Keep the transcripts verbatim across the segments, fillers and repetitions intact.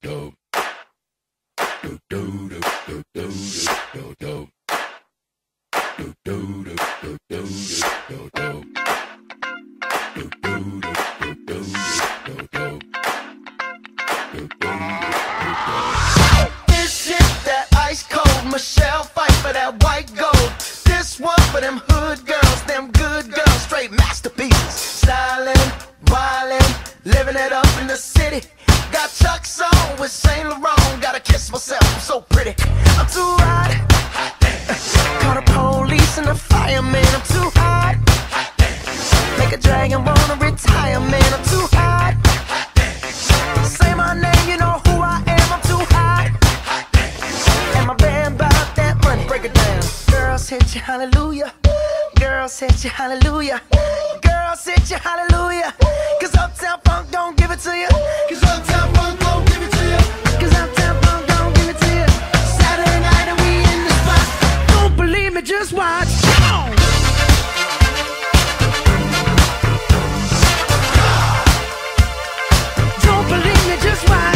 This shit that ice cold Michelle fight for that white gold. This one for them hood girls, them good girls, straight masterpieces. Styling, wildin', living it up in the city. Got Chuck's on with Saint Laurent. Gotta kiss myself, I'm so pretty. I'm too hot. Call the police and the fireman. I'm too hot. Make a dragon wanna retire, man. I'm too hot. Say my name, you know who I am. I'm too hot. And my band bout that money. Break it down. Girls hit you, hallelujah. Girls hit you, hallelujah. Girls hit you, hallelujah. Cause Uptown Funk don't give it to you. Cause Uptown Funk don't give it to you. Cause Uptown Funk don't give it to you. Saturday night and we in the spot. Don't believe me, just watch. Don't believe me, just watch.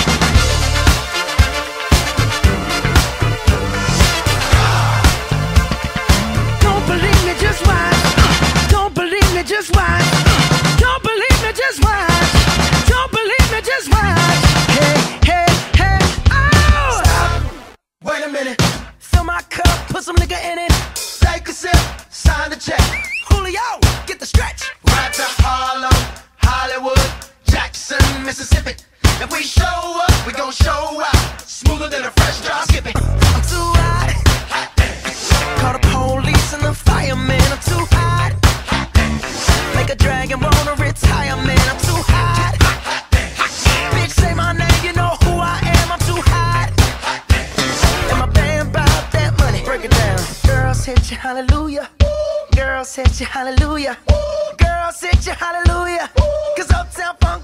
Don't believe me, just watch. Don't believe me, just watch. Don't believe me, just watch. Don't believe me, just watch. Hey, hey, hey, oh! Stop. Wait a minute. Fill my cup, put some nigga in it. Take a sip, sign the check. Julio, get the stretch. Right to Harlem, Hollywood, Jackson, Mississippi. If we show up, we gon' show out. Smoother than a fresh drop skipping. I'm too hot. Call the police and the fireman. I'm too hot. Make a dragon wanna retire, man. I'm too hot. Bitch, say my name, you know who I am. I'm too hot. And my band bout that money. Break it down. Girls hit you, hallelujah. Girls hit you, hallelujah. Girls hit you, hallelujah. Cause Uptown Funk